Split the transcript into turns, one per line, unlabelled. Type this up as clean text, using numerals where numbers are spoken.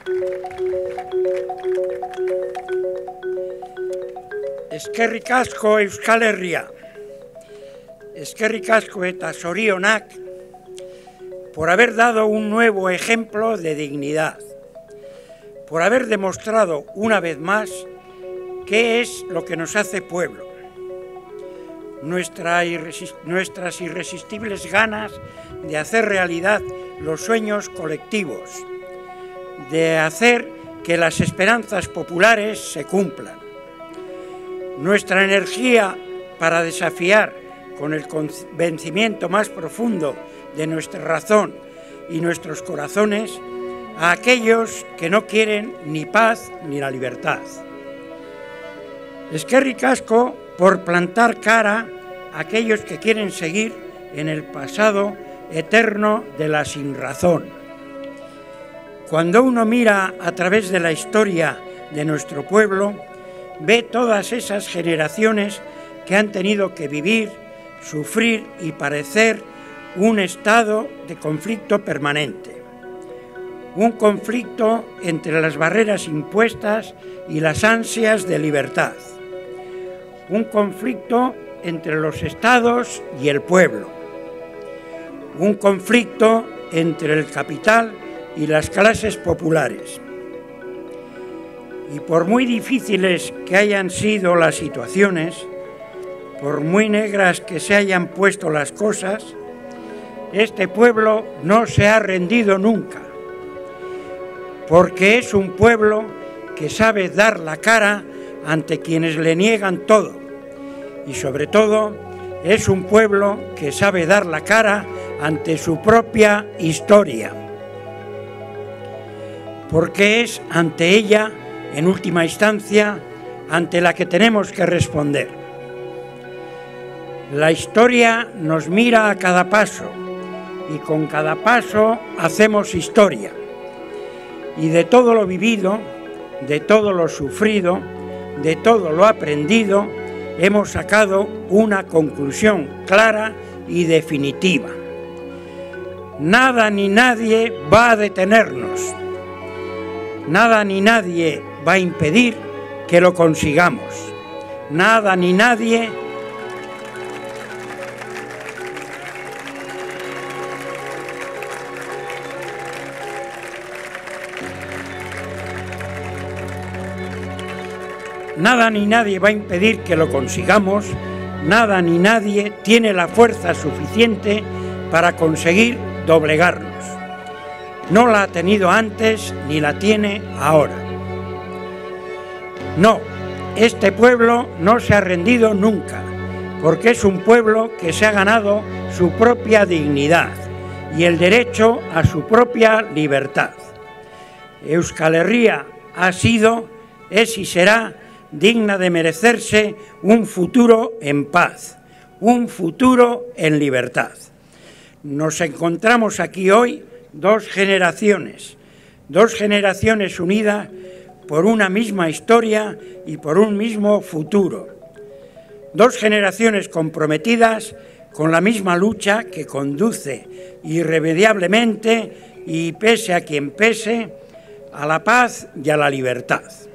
Eskerrik asko Euskal Herria, eskerrik asko eta zorionak por haber dado un nuevo ejemplo de dignidad, por haber demostrado una vez más qué es lo que nos hace pueblo, nuestras irresistibles ganas de hacer realidad los sueños colectivos, de hacer que las esperanzas populares se cumplan, nuestra energía para desafiar con el convencimiento más profundo de nuestra razón y nuestros corazones a aquellos que no quieren ni paz ni la libertad. Eskerrik asko por plantar cara a aquellos que quieren seguir en el pasado eterno de la sinrazón. Cuando uno mira a través de la historia de nuestro pueblo, ve todas esas generaciones que han tenido que vivir, sufrir y padecer un estado de conflicto permanente. Un conflicto entre las barreras impuestas y las ansias de libertad. Un conflicto entre los estados y el pueblo. Un conflicto entre el capital y las clases populares. Y por muy difíciles que hayan sido las situaciones, por muy negras que se hayan puesto las cosas, este pueblo no se ha rendido nunca, porque es un pueblo que sabe dar la cara ante quienes le niegan todo, y sobre todo es un pueblo que sabe dar la cara ante su propia historia, porque es ante ella, en última instancia, ante la que tenemos que responder. La historia nos mira a cada paso y con cada paso hacemos historia. Y de todo lo vivido, de todo lo sufrido, de todo lo aprendido, hemos sacado una conclusión clara y definitiva. Nada ni nadie va a detenernos. Nada ni nadie va a impedir que lo consigamos. Nada ni nadie va a impedir que lo consigamos. Nada ni nadie tiene la fuerza suficiente para conseguir doblegarnos. No la ha tenido antes ni la tiene ahora. No, este pueblo no se ha rendido nunca, porque es un pueblo que se ha ganado su propia dignidad y el derecho a su propia libertad. Euskal Herria ha sido, es y será digna de merecerse un futuro en paz, un futuro en libertad. Nos encontramos aquí hoy dos generaciones unidas por una misma historia y por un mismo futuro. Dos generaciones comprometidas con la misma lucha que conduce irremediablemente y pese a quien pese, a la paz y a la libertad.